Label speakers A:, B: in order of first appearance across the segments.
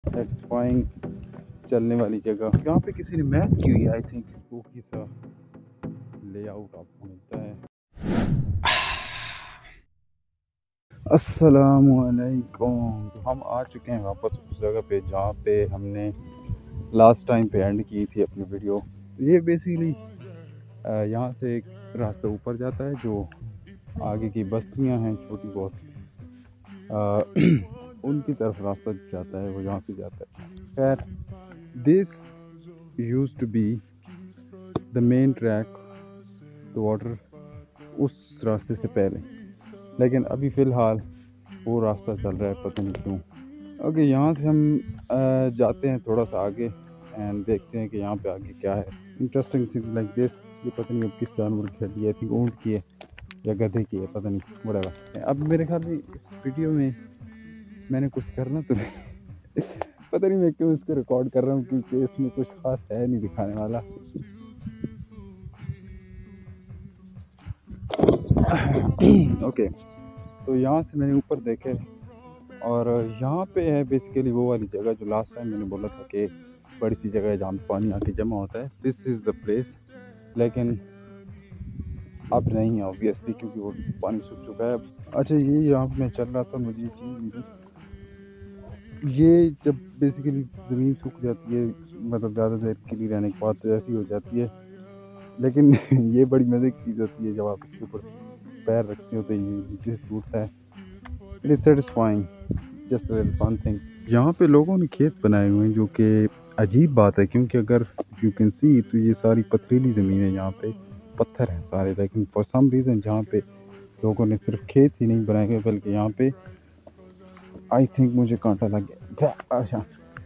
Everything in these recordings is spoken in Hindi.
A: सेटिस्फाइंग चलने वाली जगह। यहाँ पे किसी ने मैथ की हुई है आई थिंक, वो की सा लेआउट आपको मिलता है। अस्सलामुअलैकुम। तो हम आ चुके हैं वापस उस जगह पे जहाँ पे हमने लास्ट टाइम पे एंड की थी अपनी वीडियो। ये बेसिकली यहाँ से एक रास्ता ऊपर जाता है, जो आगे की बस्तियाँ हैं छोटी बहुत, उनकी तरफ रास्ता जाता है, वो यहाँ से जाता है। खैर, this used to be the main track to water उस रास्ते से पहले, लेकिन अभी फ़िलहाल वो रास्ता चल रहा है, पता नहीं क्यों। ओके, यहाँ से हम जाते हैं थोड़ा सा आगे एंड देखते हैं कि यहाँ पे आगे क्या है। Interesting thing like this. ये पता नहीं अब किस जानवर की हड्डी है, आई थिंक ऊँट की है या गधे की है, पता नहीं, व्हाटएवर। अब मेरे ख्याल में इस वीडियो में मैंने कुछ करना तो नहीं पता नहीं मैं क्यों इसको रिकॉर्ड कर रहा हूँ, क्योंकि इसमें कुछ खास है नहीं दिखाने वाला। ओके, तो यहाँ से मैंने ऊपर देखे और यहाँ पे है बेसिकली वो वाली जगह जो लास्ट टाइम मैंने बोला था कि बड़ी सी जगह है जहाँ पे पानी आके जमा होता है। दिस इज़ द प्लेस, लेकिन अब नहीं है ऑब्वियसली, क्योंकि वो पानी सूख चुका है। अच्छा, ये यहाँ पे मैं चल रहा था, मुझे ये चीज़ मिली। ये जब बेसिकली ज़मीन सूख जाती है, मतलब ज़्यादा देर के लिए रहने के बाद, तो ऐसी हो जाती है। लेकिन ये बड़ी मज़े की चीज़ होती है, जब आप इसके ऊपर पैर रखते हो तो ये नीचे से टूटता है। It is satisfying, just very fun thing. यहाँ पे लोगों ने खेत बनाए हुए हैं, जो कि अजीब बात है, क्योंकि अगर यू कैन सी तो ये सारी पथरीली ज़मीन है, यहाँ पे पत्थर हैं सारे। लेकिन फॉर सम रीज़न जहाँ पे लोगों ने सिर्फ खेत ही नहीं बनाए गए, बल्कि यहाँ पे आई थिंक मुझे कांटा लग गया। अच्छा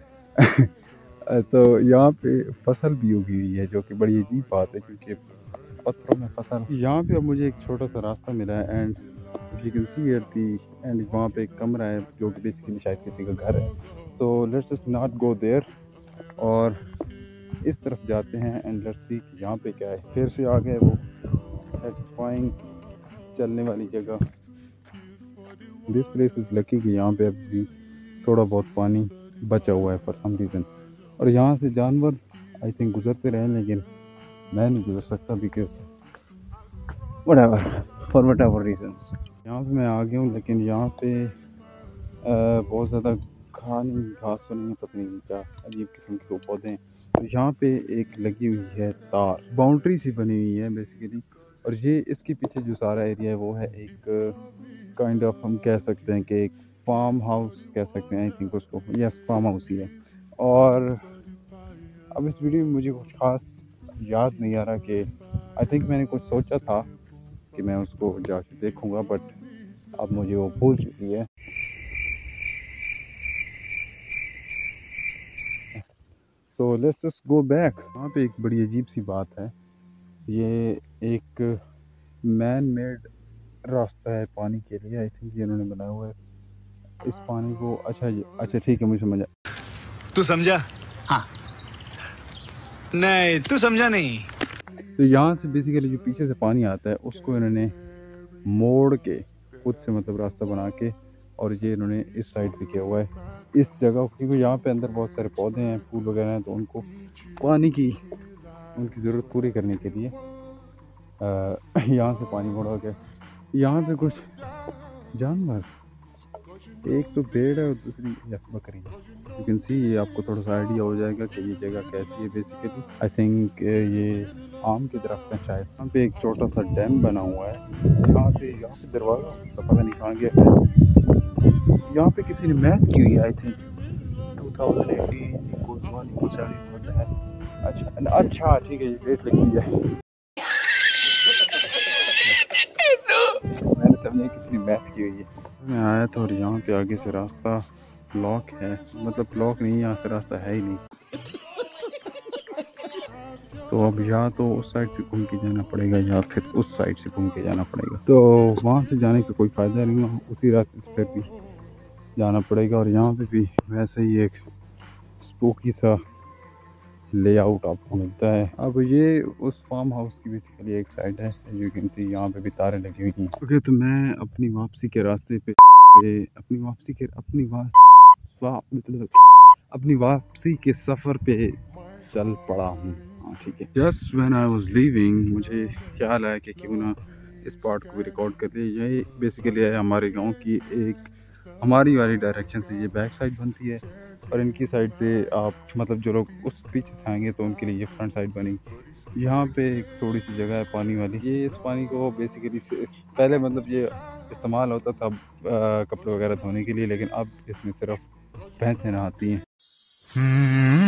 A: तो यहाँ पे फसल भी उगी हुई है, जो कि बड़ी अजीब बात है, क्योंकि पत्थरों में फसल। यहाँ पे अब मुझे एक छोटा सा रास्ता मिला है and you can see at the end वहाँ पे एक कमरा है, जो कि बेसिकली शायद किसी का घर है। तो let's just not go there और इस तरफ जाते हैं एंड लेट्स सी कि यहाँ पे क्या है। फिर से आ गए वो सेटिस्फाइंग चलने वाली जगह। दिस प्लेस इज़ लकी कि यहाँ पे अभी थोड़ा बहुत पानी बचा हुआ है फॉर सम रीज़न, और यहाँ से जानवर आई थिंक गुजरते रहे, लेकिन मैं नहीं गुजर सकता because whatever, for whatever reasons. यहाँ पे मैं आ गया हूँ, लेकिन यहाँ पे बहुत ज़्यादा घास तो नहीं है, पता नहीं क्या अजीब किस्म के पौधे हैं। तो यहाँ पे एक लगी हुई है तार, बाउंड्री सी बनी हुई है बेसिकली, और ये इसके पीछे जो सारा एरिया है वो है एक काइंड ऑफ, हम कह सकते हैं कि एक फार्म हाउस कह सकते हैं, आई थिंक उसको, यस फार्म हाउस ही है। और अब इस वीडियो में मुझे कुछ खास याद नहीं आ रहा कि आई थिंक मैंने कुछ सोचा था कि मैं उसको जाके देखूंगा, बट अब मुझे वो भूल चुकी है। So let's just go back. वहाँ पे एक बड़ी अजीब सी बात है, ये एक मैन मेड रास्ता है पानी के लिए, आई थिंक ये इन्होंने बनाया हुआ है इस पानी को। अच्छा ठीक है, मुझे समझ आया।
B: तू समझा? हाँ। नहीं, तू समझा नहीं।
A: तो यहाँ से बेसिकली जो पीछे से पानी आता है उसको इन्होंने मोड़ के खुद से, मतलब रास्ता बना के, और ये इन्होंने इस साइड पे किया हुआ है इस जगह, क्योंकि यहाँ पे अंदर बहुत सारे पौधे हैं, फूल वगैरह हैं, तो उनको पानी की उनकी ज़रूरत पूरी करने के लिए यहाँ से पानी मोड़ा गया। यहाँ पे कुछ जानवर, एक तो भेड़ है और दूसरी बकरी है। यू कैन सी, ये आपको थोड़ा सा आइडिया हो जाएगा कि ये जगह कैसी है। बेसिकली आई थिंक ये आम के दरख्त हैं शायद। यहाँ पे एक छोटा सा डैम बना हुआ है, यहाँ पे दरवाज़ा तो पता नहीं कहाँ गया है। यहाँ पे किसी ने मैथ की हुई है आई थिंक, 2018 इक्वल्स 1 इक्वल्स 70 होता है। अच्छा ठीक है, ये डेट लिखी है। मैंने समझा किसी ने मैथ की हुई है। मैं आया था और यहाँ पे आगे से रास्ता ब्लॉक है, मतलब ब्लॉक नहीं, यहाँ से रास्ता है ही नहीं। तो अब या तो उस साइड से घूम के जाना पड़ेगा या फिर उस साइड से घूम के जाना पड़ेगा। तो वहाँ से जाने का कोई फ़ायदा नहीं है, उसी रास्ते से फिर भी जाना पड़ेगा। और यहाँ पे भी वैसे ही एक स्पूकी सा लेआउट आपको मिलता है। अब ये उस फार्म हाउस की बेसिकली एक साइड है, यू कैन सी, यहाँ पे भी तारें लगी हुई हैं। ओके, तो मैं अपनी वापसी के रास्ते पे अपनी वापसी के सफ़र पे चल पड़ा हूँ। हाँ ठीक है। Just when I was leaving मुझे ख्याल आया कि क्यों ना इस पार्ट को भी रिकॉर्ड कर दिया। यही बेसिकली है हमारे गांव की एक, हमारी वाली डायरेक्शन से ये बैक साइड बनती है और इनकी साइड से आप मतलब जो लोग उस पीछे से आएंगे तो उनके लिए ये फ्रंट साइड बनेगी। यहाँ पे एक थोड़ी सी जगह है पानी वाली, ये इस पानी को बेसिकली पहले मतलब ये इस्तेमाल होता था कपड़े वगैरह धोने के लिए, लेकिन अब इसमें सिर्फ भैंसें नहाती हैं।